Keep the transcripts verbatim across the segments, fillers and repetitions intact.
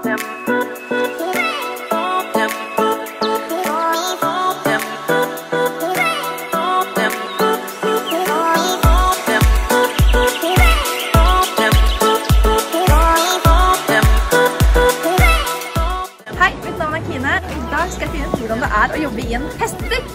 Hvordan det er å jobbe i en hestebutikk.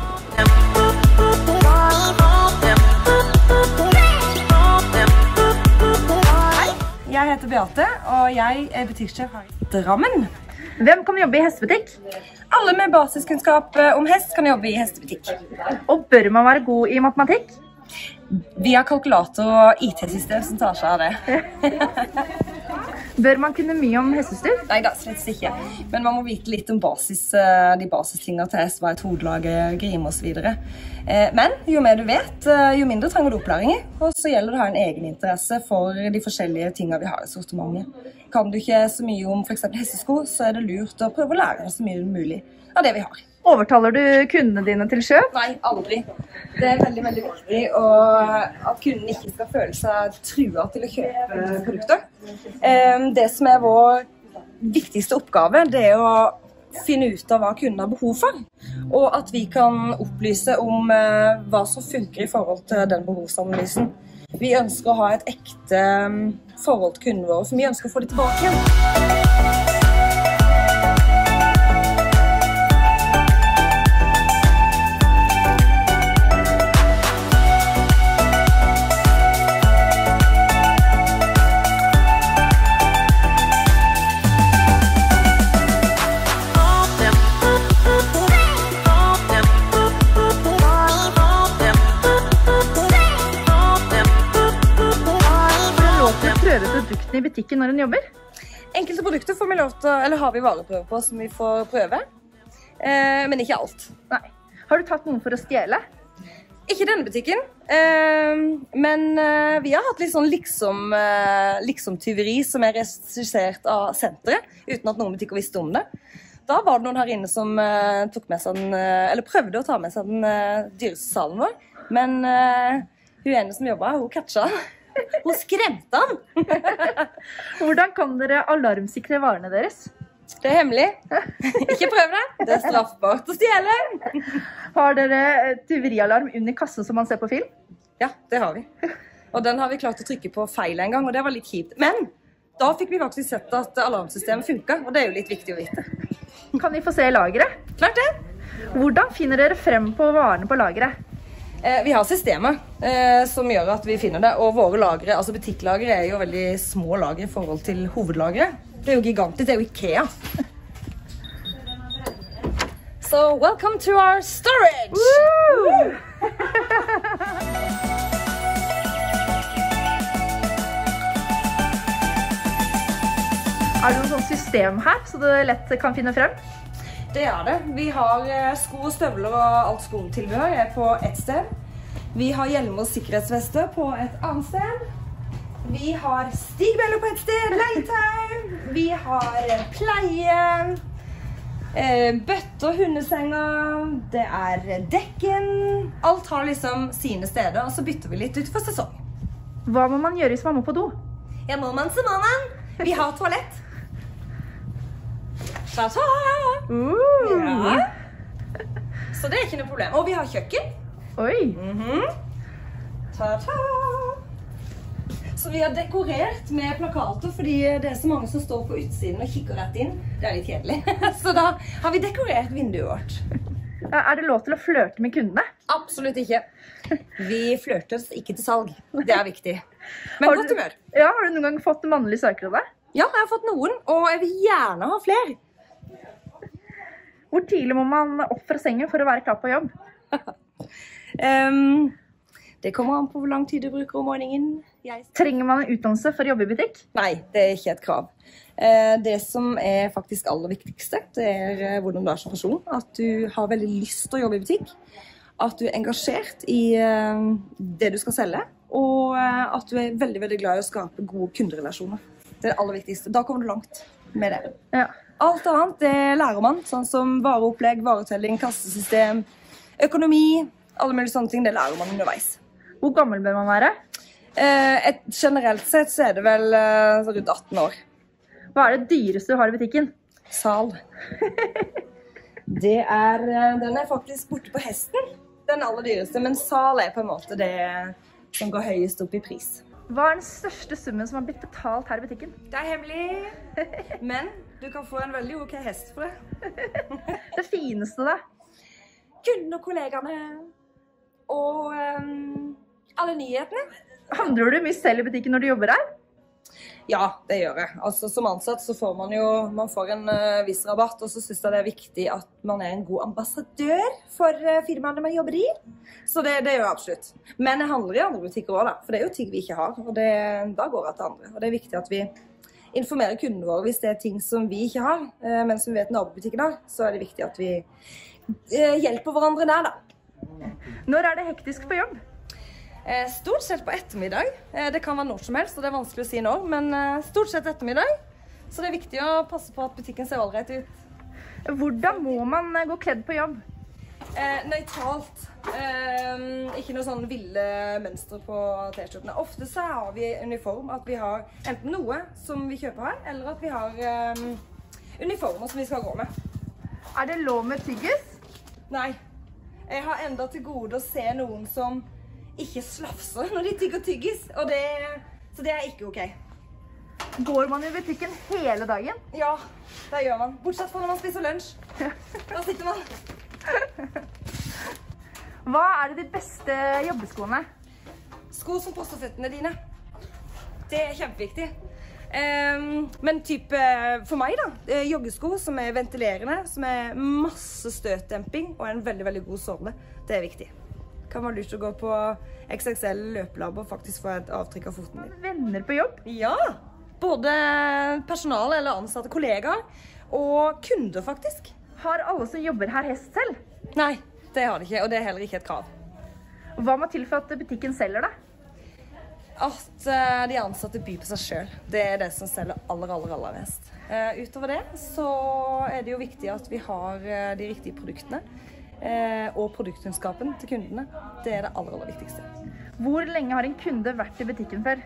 Hei, jeg heter Beate, og jeg er butikksjef her i Drammen. Hvem kan jobbe i hestebutikk? Alle med basiskunnskap om hest kan jobbe i hestebutikk. Og bør man være god i matematikk? Vi har kalkulator og I T-system som tar seg av det. Bør man kunne mye om hestestyr? Nei da, slett ikke. Men man må vite litt om basis, de basistingene til hest, hva et hodelage, grim og så videre. Men jo mer du vet, jo mindre trenger du opplæring i. Og så gjelder det å ha en egen interesse for de forskjellige tingene vi har i sortimentet. Kan du ikke så mye om for eksempel hestesko, så er det lurt å prøve å lære så mye mulig av det vi har. Overtaler du kundene dine til kjøp? Nei, aldri. Det er veldig, veldig viktig at kunden ikke skal føle seg truet til å kjøpe produkter. Det som er vår viktigste oppgave, det er å finne ut av hva kunden har behov for. Og at vi kan opplyse om hva som funker i forhold til den behovsanalysen. Vi ønsker å ha et ekte forhold til kunden vår, for vi ønsker å få det tilbake igjen. Produktene i butikken når hun jobber? Enkelte produkter får vi lov til, eller har vi vareprøve på som vi får prøve, eh, men ikke alt. Nei. Har du tatt noen for å stjele? Ikke denne butikken, eh, men eh, vi har hatt litt sånn liksom, eh, liksom tyveri som er regissert av senteret, uten at noen butikker visste om det. Da var det noen her inne som eh, tok med seg den, eh, eller prøvde å ta med seg den eh, dyreste salen vår, men eh, hun ene som jobbet, hun catcha den. Hun skremte han. Hvordan kan dere alarmsikre varene deres? Det er hemmelig. Ikke prøv det. Det er straffbart å stjele. Har dere tyverialarm under kassen som man ser på film? Ja, det har vi. Og den har vi klart å trykke på feil en gang, og det var litt kjipt. Men da fikk vi faktisk sett at alarmsystemet funker, og det er jo litt viktig å vite. Kan vi få se lageret? Klart det. Hvordan finner dere frem på varene på lageret? Vi har systemer eh, som gjør at vi finner det, og våre lagre, altså butikklagre er jo veldig små lagre i forhold til hovedlagre. Det er jo gigantisk, det er jo IKEA. So, welcome to our storage! Woo! Er det noe sånt system her, så det lett kan finne frem? Det er det. Vi har sko og støvler og alt skotilbehør er på ett sted. Vi har hjelmer og sikkerhetsvester på et annet sted. Vi har stigbeller på et sted, leitau. Vi har pleie, bøtter, hundesenger, det er dekken. Alt har liksom sine steder, og så bytter vi litt ut for sesong. Hva må man gjøre hvis man må på do? Ja, må man så må man. Vi har toalett. Ta-ta! Uh. Ja. Så det er ikke noe problem. Og vi har kjøkken. Oi! Mm-hmm. Ta-ta! Så vi har dekorert med plakater, fordi det er så mange som står på utsiden og kikker rett inn. Det er litt kjedelig. Så da har vi dekorert vinduet vårt. Er det lov til å flørte med kundene? Absolutt ikke. Vi flørtes ikke til salg. Det er viktig. Men har godt du, humør. Ja, har du noen gang fått mannlige søkere av deg? Ja, jeg har fått noen, og jeg vil gjerne ha flere. Hvor tidlig må man opp fra sengen for å være klar på jobb? um, det kommer an på hvor lang tid du bruker om morgenen. Jeg... Trenger man en utdannelse for å jobbe i butikk? Nei, det er ikke et krav. Uh, det som er faktisk aller viktigste, det er uh, hvordan du er som person. At du har veldig lyst til å jobbe i butikk. At du er engasjert i uh, det du skal selge. Og uh, at du er veldig, veldig glad i å skape gode kunderelasjoner. Det er det aller viktigste. Da kommer du langt med det. Ja. Alt annet, det lærer man, sånn som vareopplegg, varetelling, kassesystem, økonomi, alle mulige sånne ting, det lærer man underveis. Hvor gammel bør man være? Eh, et, generelt sett så er det vel eh, rundt atten år. Hva er det dyreste du har i butikken? Sal. Det er, den er faktisk borte på hesten, den aller dyreste, men sal er på en måte det som går høyest opp i pris. Hva er den største summen som har blitt betalt her i butikken? Det er hemmelig, men du kan få en veldig ok hest for det. Det fineste da? Kunden og kollegene, og um, alle nyhetene. Handler du mye selv i butikken når du jobber her? Ja, det gjør jeg. Altså, som ansatt så får man jo man får en uh, viss rabatt, og så synes jeg det er viktig at man er en god ambassadør for uh, firmaene man jobber i. Så det, det gjør jeg absolutt. Men jeg handler i andre butikker også da, for det er jo ting vi ikke har, og det, da går jeg til andre. Og det er viktig at vi informerer kundene våre hvis det er ting som vi ikke har, uh, men som vi vet nabobutikken har, så er det viktig at vi uh, hjelper hverandre der da. Når er det hektisk på jobb? Stort sett på ettermiddag. Det kan være når som helst, og det er vanskelig å si når, men stort sett ettermiddag. Så det er viktig å passe på at butikken ser ålreit ut. Hvordan må man gå kledd på jobb? Eh, nøytralt. Eh, ikke noe sånn ville mønstre på t-skjortene. Ofte så har vi uniform, at vi har enten noe som vi kjøper her, eller at vi har eh, uniformer som vi skal gå med. Er det lov med tyggis? Nei. Jeg har enda til gode å se noen som ikke slafser når de tygger tyggis, og det, så det er ikke ok. Går man i butikken hele dagen? Ja, det gjør man. Bortsett fra når man spiser lunsj. Da sitter man. Hva er det de beste jobbeskoene? Sko som passer føttene dine. Det er kjempeviktig. Um, men typ, for meg da, joggesko som er ventilerende, som er masse støtdemping og en veldig, veldig god såle. Det er viktig. Kan være lurt å gå på X X L løpelabb og faktisk få et avtrykk av foten din. Venner på jobb? Ja, både personale eller ansatte kollegaer, og kunder faktisk. Har alle som jobber her hest selv? Nei, det har de ikke, og det er heller ikke et krav. Hva må til for at butikken selger da? At uh, de ansatte byr på seg selv. Det er det som selger aller, aller, aller mest. Uh, utover det så er det jo viktig at vi har uh, de riktige produktene. Eh, og produktkunnskapen til kundene. Det er det aller, aller viktigste. Hvor lenge har en kunde vært i butikken før?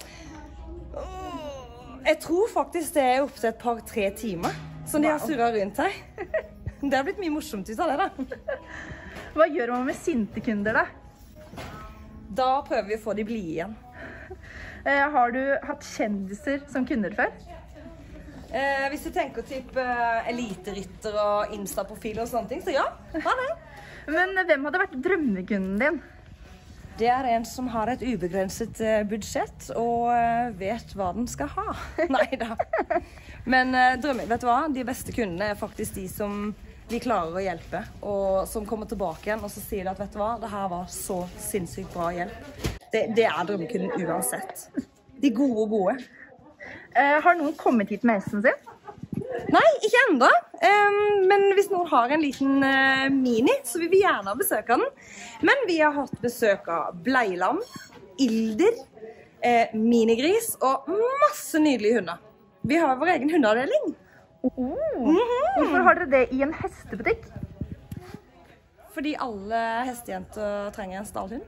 Jeg tror faktisk det er opp til et par-tre timer som de har surret rundt her. Det har blitt mye morsomt ut av det da. Hva gjør man med sinte kunder da? Da prøver vi å få de blide igjen. Eh, har du hatt kjendiser som kunder før? Eh, hvis du tenker typ eh, eliterytter og Insta-profiler og sånne ting, så ja, hva er det? Men hvem hadde vært drømmekunden din? Det er en som har et ubegrenset eh, budsjett og eh, vet hva den skal ha. Neida. Men eh, drømme, vet du hva? De beste kundene er faktisk de som vi klarer å hjelpe, og som kommer tilbake igjen, og så sier de at, vet du hva? Det her var så sinnssykt bra hjelp. Det, det er drømmekunden uansett. De gode og gode. Uh, har noen kommet hit med hesten sin? Nei, ikke enda. Um, men hvis noen har en liten uh, mini, så vil vi gjerne ha besøk av den. Men vi har hatt besøk av bleilam, ilder, uh, minigris og masse nydelige hunder. Vi har vår egen hundeavdeling. Oh. Mm-hmm. Hvorfor har dere det i en hestebutikk? Fordi alle hestejenter trenger en stallhund.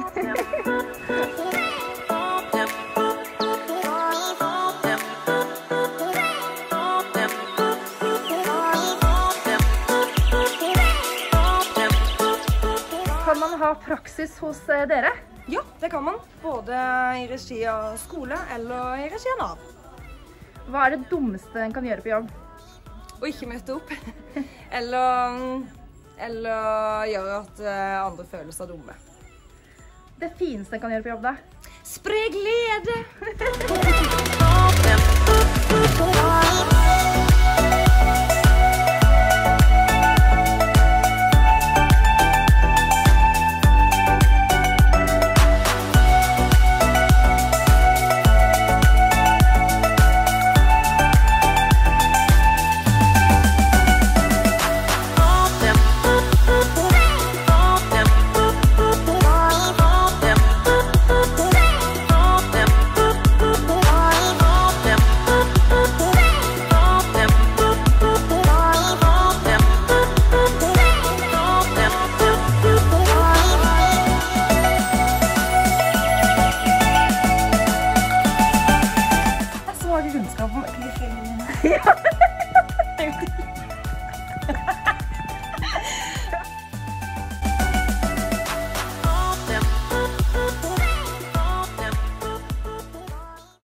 Kan man ha praksis hos dere? Ja, det kan man. Både i regi av skole eller i regi av Nav. Hva er det dummeste en kan gjøre på jobb? Å ikke møte opp. eller, eller gjøre at andre føler seg dumme. Det fineste en kan gjøre på jobb da? Spre glede! Bye. En gang til.